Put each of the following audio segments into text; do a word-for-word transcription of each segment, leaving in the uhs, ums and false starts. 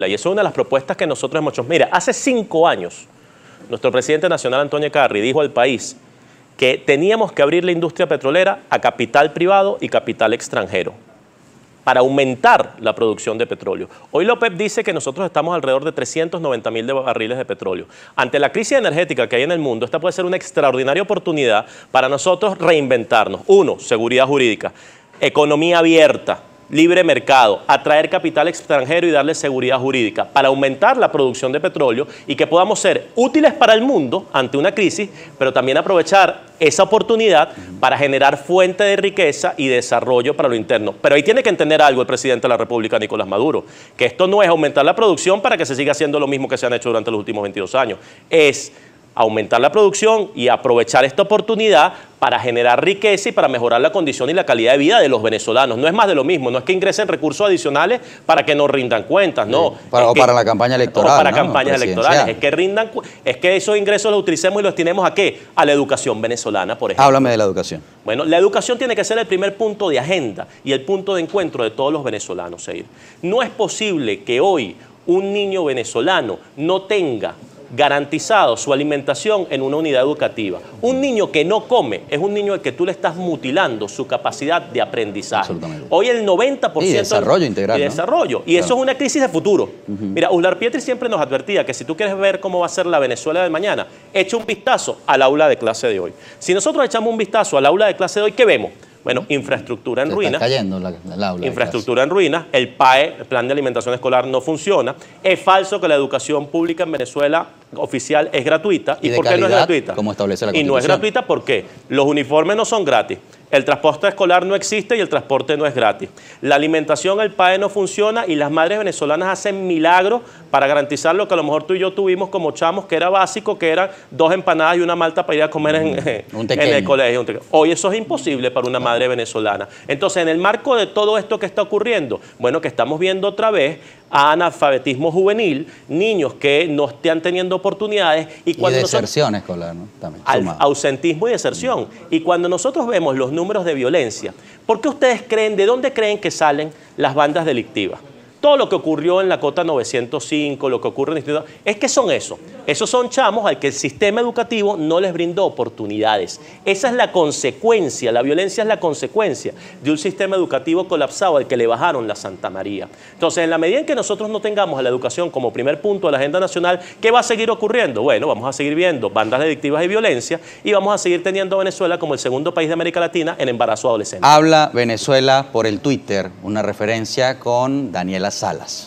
Y eso es una de las propuestas que nosotros hemos hecho. Mira, hace cinco años, nuestro presidente nacional, Antonio Echeverri, dijo al país que teníamos que abrir la industria petrolera a capital privado y capital extranjero para aumentar la producción de petróleo. Hoy la OPEP dice que nosotros estamos alrededor de trescientos noventa mil de barriles de petróleo. Ante la crisis energética que hay en el mundo, esta puede ser una extraordinaria oportunidad para nosotros reinventarnos. Uno, seguridad jurídica, economía abierta, libre mercado, atraer capital extranjero y darle seguridad jurídica para aumentar la producción de petróleo y que podamos ser útiles para el mundo ante una crisis, pero también aprovechar esa oportunidad para generar fuente de riqueza y desarrollo para lo interno. Pero ahí tiene que entender algo el presidente de la República, Nicolás Maduro, que esto no es aumentar la producción para que se siga haciendo lo mismo que se han hecho durante los últimos veintidós años, es aumentar la producción y aprovechar esta oportunidad para generar riqueza y para mejorar la condición y la calidad de vida de los venezolanos. No es más de lo mismo, no es que ingresen recursos adicionales para que nos rindan cuentas, no. Sí, para, o que, para la campaña electoral. O para ¿no? campañas electorales, es que rindan, es que esos ingresos los utilicemos y los tenemos ¿a qué? A la educación venezolana, por ejemplo. Háblame de la educación. Bueno, la educación tiene que ser el primer punto de agenda y el punto de encuentro de todos los venezolanos, Seir. No es posible que hoy un niño venezolano no tenga garantizado su alimentación en una unidad educativa. Un niño que no come es un niño al que tú le estás mutilando su capacidad de aprendizaje. Hoy el noventa por ciento... Y desarrollo integral, Y ¿no? desarrollo. Y Claro. eso es una crisis de futuro. Uh-huh. Mira, Uslar Pietri siempre nos advertía que si tú quieres ver cómo va a ser la Venezuela del mañana, echa un vistazo al aula de clase de hoy. Si nosotros echamos un vistazo al aula de clase de hoy, ¿qué vemos? Bueno, infraestructura en Se ruinas. está cayendo la, la aula. Infraestructura en ruinas. El P A E, el Plan de Alimentación Escolar, no funciona. Es falso que la educación pública en Venezuela oficial es gratuita. ¿Y, ¿Y de por qué no es gratuita? Como establece la Y no es gratuita porque los uniformes no son gratis. El transporte escolar no existe y el transporte no es gratis. La alimentación, el P A E no funciona y las madres venezolanas hacen milagros para garantizar lo que a lo mejor tú y yo tuvimos como chamos, que era básico, que eran dos empanadas y una malta para ir a comer en, un en el colegio. Hoy eso es imposible para una madre venezolana. Entonces, en el marco de todo esto que está ocurriendo, bueno, que estamos viendo otra vez analfabetismo juvenil, niños que no estén teniendo oportunidades. Y, cuando y deserción nosotros, escolar, ¿no? También, al, ausentismo y deserción. Y cuando nosotros vemos los números de violencia, ¿por qué ustedes creen, de dónde creen que salen las bandas delictivas? Todo lo que ocurrió en la Cota novecientos cinco, lo que ocurre en el instituto, es que son eso. Esos son chamos al que el sistema educativo no les brindó oportunidades. Esa es la consecuencia, la violencia es la consecuencia de un sistema educativo colapsado al que le bajaron la Santa María. Entonces, en la medida en que nosotros no tengamos a la educación como primer punto de la agenda nacional, ¿qué va a seguir ocurriendo? Bueno, vamos a seguir viendo bandas delictivas y violencia y vamos a seguir teniendo a Venezuela como el segundo país de América Latina en embarazo adolescente. Habla Venezuela por el Twitter, una referencia con Daniela Salas.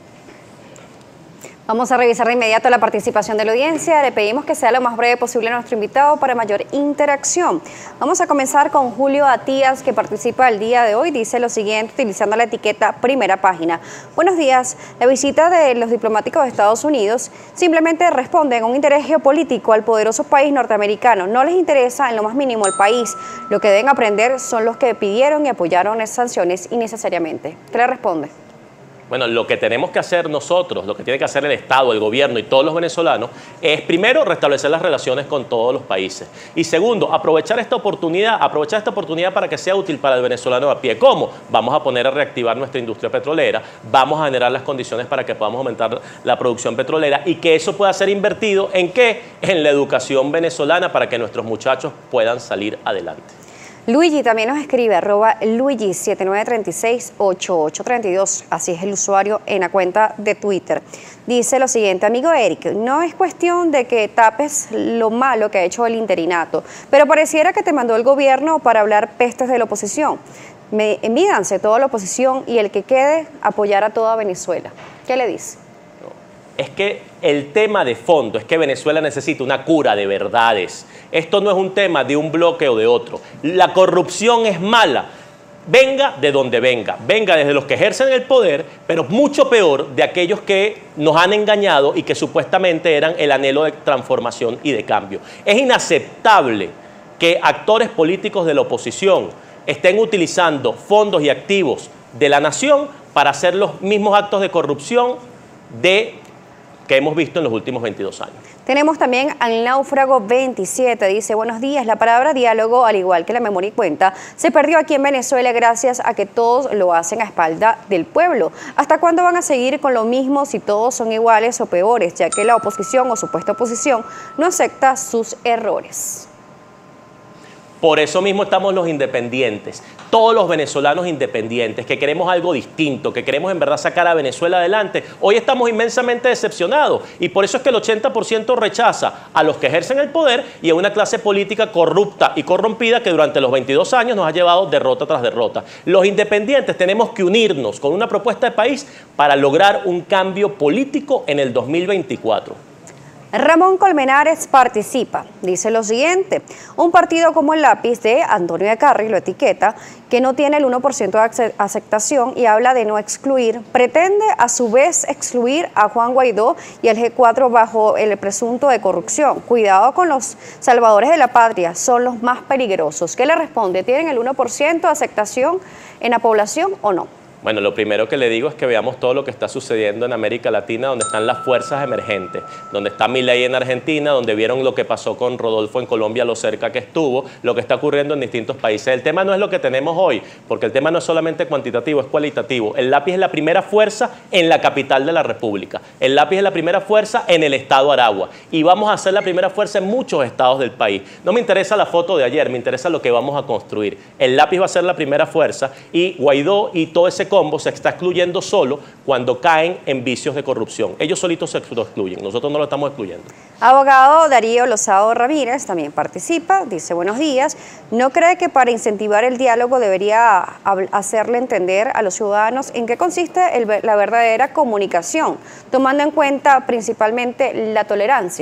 Vamos a revisar de inmediato la participación de la audiencia. Le pedimos que sea lo más breve posible a nuestro invitado para mayor interacción. Vamos a comenzar con Julio Atías, que participa el día de hoy. Dice lo siguiente, utilizando la etiqueta primera página. Buenos días. La visita de los diplomáticos de Estados Unidos simplemente responden a un interés geopolítico al poderoso país norteamericano. No les interesa en lo más mínimo el país. Lo que deben aprender son los que pidieron y apoyaron esas sanciones innecesariamente. ¿Qué le responde? Bueno, lo que tenemos que hacer nosotros, lo que tiene que hacer el Estado, el gobierno y todos los venezolanos, es primero restablecer las relaciones con todos los países. Y segundo, aprovechar esta oportunidad, aprovechar esta oportunidad para que sea útil para el venezolano a pie. ¿Cómo? Vamos a poner a reactivar nuestra industria petrolera, vamos a generar las condiciones para que podamos aumentar la producción petrolera y que eso pueda ser invertido ¿en qué? En la educación venezolana para que nuestros muchachos puedan salir adelante. Luigi también nos escribe, arroba Luigi siete nueve tres seis ocho ocho tres dos, así es el usuario en la cuenta de Twitter. Dice lo siguiente, amigo Eric, no es cuestión de que tapes lo malo que ha hecho el interinato, pero pareciera que te mandó el gobierno para hablar pestes de la oposición. Me, mídanse toda la oposición y el que quede apoyar a toda Venezuela. ¿Qué le dice? Es que el tema de fondo es que Venezuela necesita una cura de verdades. Esto no es un tema de un bloque o de otro. La corrupción es mala. Venga de donde venga. Venga desde los que ejercen el poder, pero mucho peor de aquellos que nos han engañado y que supuestamente eran el anhelo de transformación y de cambio. Es inaceptable que actores políticos de la oposición estén utilizando fondos y activos de la nación para hacer los mismos actos de corrupción de que hemos visto en los últimos veintidós años. Tenemos también al náufrago veintisiete, dice, buenos días, la palabra diálogo, al igual que la memoria y cuenta, se perdió aquí en Venezuela gracias a que todos lo hacen a espalda del pueblo. ¿Hasta cuándo van a seguir con lo mismo si todos son iguales o peores, ya que la oposición o supuesta oposición no acepta sus errores? Por eso mismo estamos los independientes, todos los venezolanos independientes, que queremos algo distinto, que queremos en verdad sacar a Venezuela adelante. Hoy estamos inmensamente decepcionados y por eso es que el ochenta por ciento rechaza a los que ejercen el poder y a una clase política corrupta y corrompida que durante los veintidós años nos ha llevado derrota tras derrota. Los independientes tenemos que unirnos con una propuesta de país para lograr un cambio político en el dos mil veinticuatro. Ramón Colmenares participa, dice lo siguiente, un partido como el Lápiz de Antonio de Carri lo etiqueta, que no tiene el uno por ciento de aceptación y habla de no excluir, pretende a su vez excluir a Juan Guaidó y al G cuatro bajo el presunto de corrupción. Cuidado con los salvadores de la patria, son los más peligrosos. ¿Qué le responde? ¿Tienen el uno por ciento de aceptación en la población o no? Bueno, lo primero que le digo es que veamos todo lo que está sucediendo en América Latina, donde están las fuerzas emergentes, donde está Milei en Argentina, donde vieron lo que pasó con Rodolfo en Colombia, lo cerca que estuvo, lo que está ocurriendo en distintos países. El tema no es lo que tenemos hoy, porque el tema no es solamente cuantitativo, es cualitativo. El Lápiz es la primera fuerza en la capital de la República. El Lápiz es la primera fuerza en el estado Aragua. Y vamos a ser la primera fuerza en muchos estados del país. No me interesa la foto de ayer, me interesa lo que vamos a construir. El Lápiz va a ser la primera fuerza y Guaidó y todo ese combo se está excluyendo solo cuando caen en vicios de corrupción. Ellos solitos se excluyen, nosotros no lo estamos excluyendo. Abogado Darío Lozado Ramírez también participa, dice buenos días. ¿No cree que para incentivar el diálogo debería hacerle entender a los ciudadanos en qué consiste el, la verdadera comunicación, tomando en cuenta principalmente la tolerancia?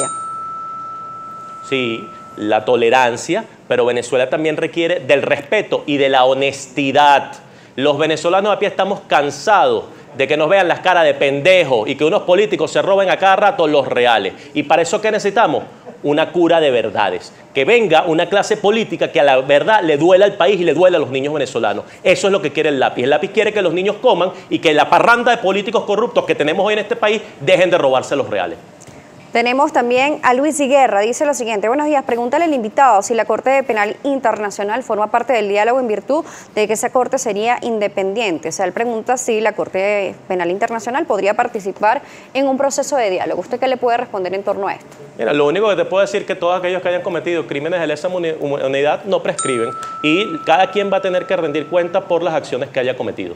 Sí, la tolerancia, pero Venezuela también requiere del respeto y de la honestidad. Los venezolanos a pie estamos cansados de que nos vean las caras de pendejos y que unos políticos se roben a cada rato los reales. Y para eso, ¿qué necesitamos? Una cura de verdades. Que venga una clase política que a la verdad le duela al país y le duela a los niños venezolanos. Eso es lo que quiere el Lápiz. El Lápiz quiere que los niños coman y que la parranda de políticos corruptos que tenemos hoy en este país dejen de robarse los reales. Tenemos también a Luis Higuerra, dice lo siguiente, buenos días, pregúntale al invitado si la Corte Penal Internacional forma parte del diálogo en virtud de que esa Corte sería independiente. O sea, él pregunta si la Corte Penal Internacional podría participar en un proceso de diálogo. ¿Usted qué le puede responder en torno a esto? Mira, lo único que te puedo decir es que todos aquellos que hayan cometido crímenes de lesa humanidad no prescriben y cada quien va a tener que rendir cuenta por las acciones que haya cometido.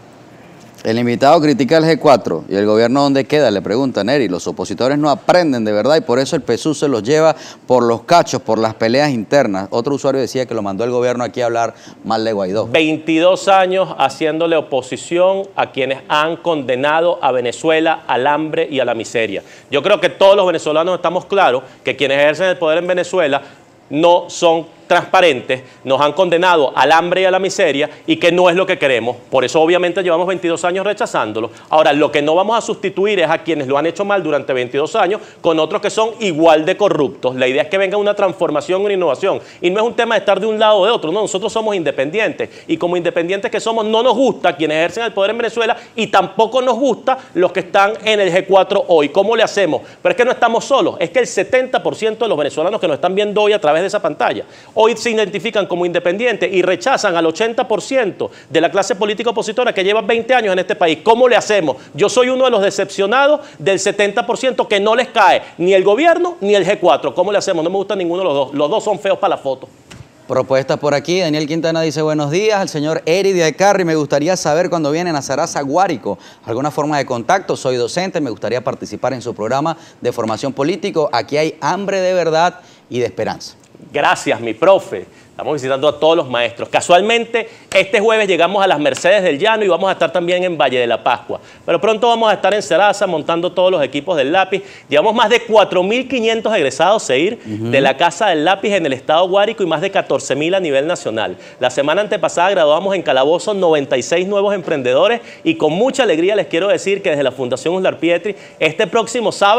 El invitado critica al G cuatro y el gobierno ¿dónde queda? Le pregunta Neri. Los opositores no aprenden de verdad y por eso el P S U se los lleva por los cachos, por las peleas internas. Otro usuario decía que lo mandó el gobierno aquí a hablar mal de Guaidó. veintidós años haciéndole oposición a quienes han condenado a Venezuela al hambre y a la miseria. Yo creo que todos los venezolanos estamos claros que quienes ejercen el poder en Venezuela no son transparentes, nos han condenado al hambre y a la miseria y que no es lo que queremos. Por eso obviamente llevamos veintidós años rechazándolo. Ahora, lo que no vamos a sustituir es a quienes lo han hecho mal durante veintidós años con otros que son igual de corruptos. La idea es que venga una transformación, una innovación. Y no es un tema de estar de un lado o de otro, no, nosotros somos independientes. Y como independientes que somos, no nos gusta quienes ejercen el poder en Venezuela y tampoco nos gusta los que están en el G cuatro hoy. ¿Cómo le hacemos? Pero es que no estamos solos, es que el setenta por ciento de los venezolanos que nos están viendo hoy a través de esa pantalla hoy se identifican como independientes y rechazan al ochenta por ciento de la clase política opositora que lleva veinte años en este país. ¿Cómo le hacemos? Yo soy uno de los decepcionados del setenta por ciento que no les cae ni el gobierno ni el G cuatro. ¿Cómo le hacemos? No me gusta ninguno de los dos. Los dos son feos para la foto. Propuestas por aquí. Daniel Quintana dice buenos días. Al señor Eri de Carri, me gustaría saber cuándo vienen a Sarasa, Guárico. ¿Alguna forma de contacto? Soy docente, me gustaría participar en su programa de formación político. Aquí hay hambre de verdad y de esperanza. Gracias, mi profe. Estamos visitando a todos los maestros. Casualmente, este jueves llegamos a las Mercedes del Llano y vamos a estar también en Valle de la Pascua. Pero pronto vamos a estar en Sarasa montando todos los equipos del Lápiz. Llevamos más de cuatro mil quinientos egresados, Seir, uh-huh. de la Casa del Lápiz en el estado Guárico y más de catorce mil a nivel nacional. La semana antepasada graduamos en Calabozo noventa y seis nuevos emprendedores y con mucha alegría les quiero decir que desde la Fundación Uslar Pietri, este próximo sábado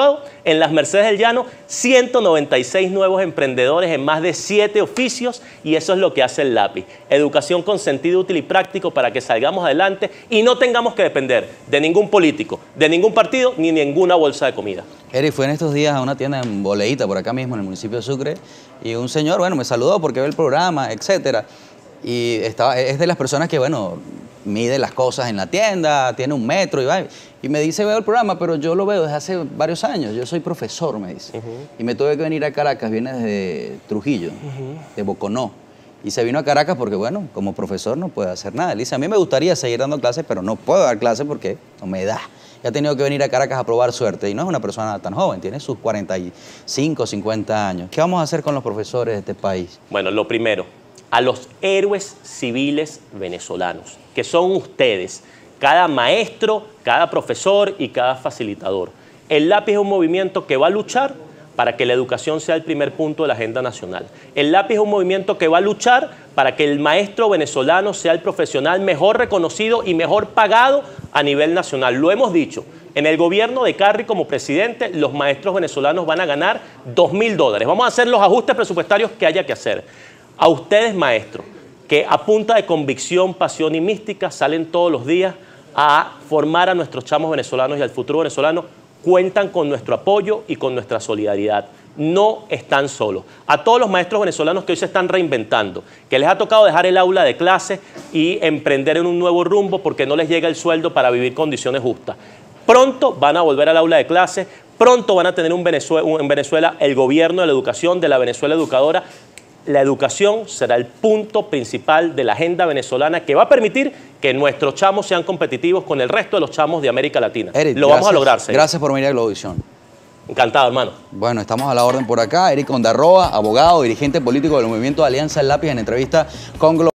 En las Mercedes del Llano, ciento noventa y seis nuevos emprendedores en más de siete oficios, y eso es lo que hace el lápiz. Educación con sentido útil y práctico para que salgamos adelante y no tengamos que depender de ningún político, de ningún partido, ni ninguna bolsa de comida. Eri, fue en estos días a una tienda en Boleíta, por acá mismo, en el municipio de Sucre, y un señor, bueno, me saludó porque ve el programa, etcétera. Y estaba, es de las personas que, bueno, mide las cosas en la tienda, tiene un metro y va. Y me dice, veo el programa, pero yo lo veo desde hace varios años. Yo soy profesor, me dice. Uh-huh. Y me tuve que venir a Caracas, viene desde Trujillo, uh-huh. de Boconó. Y se vino a Caracas porque, bueno, como profesor no puede hacer nada. Él dice, a mí me gustaría seguir dando clases, pero no puedo dar clases porque no me da. Y ha tenido que venir a Caracas a probar suerte. Y no es una persona tan joven, tiene sus cuarenta y cinco, cincuenta años. ¿Qué vamos a hacer con los profesores de este país? Bueno, lo primero, a los héroes civiles venezolanos, que son ustedes, cada maestro, cada profesor y cada facilitador. El lápiz es un movimiento que va a luchar para que la educación sea el primer punto de la agenda nacional. El lápiz es un movimiento que va a luchar para que el maestro venezolano sea el profesional mejor reconocido y mejor pagado a nivel nacional. Lo hemos dicho, en el gobierno de Carri como presidente, los maestros venezolanos van a ganar dos mil dólares. Vamos a hacer los ajustes presupuestarios que haya que hacer. A ustedes, maestros, que a punta de convicción, pasión y mística salen todos los días a formar a nuestros chamos venezolanos y al futuro venezolano, cuentan con nuestro apoyo y con nuestra solidaridad. No están solos. A todos los maestros venezolanos que hoy se están reinventando, que les ha tocado dejar el aula de clase y emprender en un nuevo rumbo porque no les llega el sueldo para vivir condiciones justas. Pronto van a volver al aula de clase, pronto van a tener un Venezuela, un, en Venezuela el gobierno de la educación, de la Venezuela educadora. La educación será el punto principal de la agenda venezolana que va a permitir que nuestros chamos sean competitivos con el resto de los chamos de América Latina. Eric, Lo gracias, vamos a lograr. Señor. Gracias por venir a Globovisión. Encantado, hermano. Bueno, estamos a la orden por acá. Eric Ondarroa, abogado, dirigente político del movimiento Alianza del Lápiz, en entrevista con Globovisión.